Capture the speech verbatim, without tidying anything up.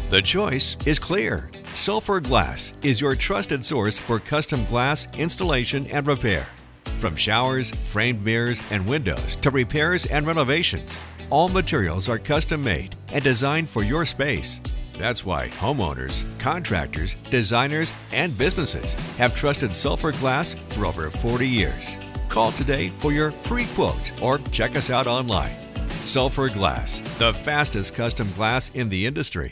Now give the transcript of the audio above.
The choice is clear. Sulphur Glass is your trusted source for custom glass installation and repair. From showers, framed mirrors, and windows to repairs and renovations, all materials are custom made and designed for your space. That's why homeowners, contractors, designers, and businesses have trusted Sulphur Glass for over forty years. Call today for your free quote or check us out online. Sulphur Glass, the fastest custom glass in the industry.